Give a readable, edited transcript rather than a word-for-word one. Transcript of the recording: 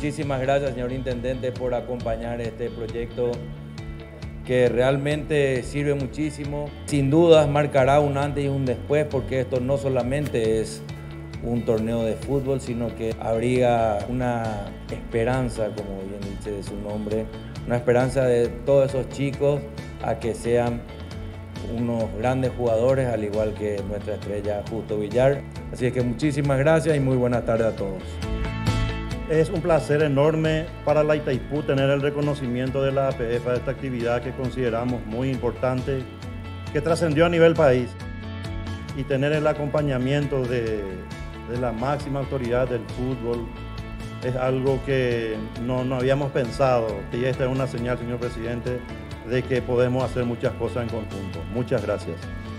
muchísimas gracias, señor Intendente, por acompañar este proyecto que realmente sirve muchísimo. Sin dudas marcará un antes y un después, porque esto no solamente es un torneo de fútbol, sino que abriga una esperanza, como bien dice su nombre, una esperanza de todos esos chicos a que sean unos grandes jugadores, al igual que nuestra estrella Justo Villar. Así es que muchísimas gracias y muy buenas tardes a todos. Es un placer enorme para la Itaipú tener el reconocimiento de la APF a esta actividad que consideramos muy importante, que trascendió a nivel país, y tener el acompañamiento de la máxima autoridad del fútbol es algo que no habíamos pensado, y esta es una señal, señor presidente, de que podemos hacer muchas cosas en conjunto. Muchas gracias.